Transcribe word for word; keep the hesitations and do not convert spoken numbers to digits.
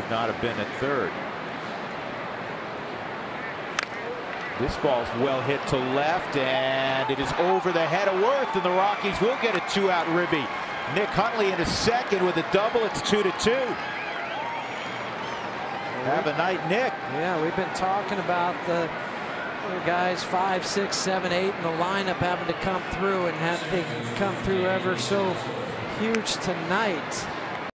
would not have been at third. This ball's well hit to left, and it is over the head of Worth, and the Rockies will get a two-out ribby. Nick Hundley into second with a double. It's two to two. Have a night, Nick. Yeah, we've been talking about the guys five, six, seven, eight in the lineup having to come through, and have they come through ever so huge tonight.